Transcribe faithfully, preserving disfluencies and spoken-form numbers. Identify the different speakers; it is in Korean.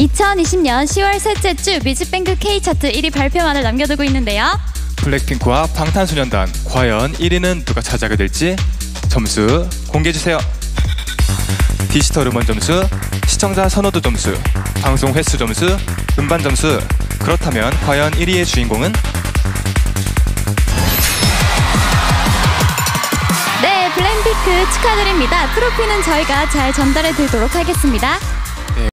Speaker 1: 이천이십 년 시월 셋째 주 뮤직뱅크 K차트 일 위 발표만을 남겨두고 있는데요.
Speaker 2: 블랙핑크와 방탄소년단, 과연 일 위는 누가 차지하게 될지 점수 공개해주세요. 디지털 음원 점수, 시청자 선호도 점수, 방송 횟수 점수, 음반 점수. 그렇다면 과연 일 위의 주인공은?
Speaker 1: 네, 블랙핑크 축하드립니다. 트로피는 저희가 잘 전달해 드리도록 하겠습니다.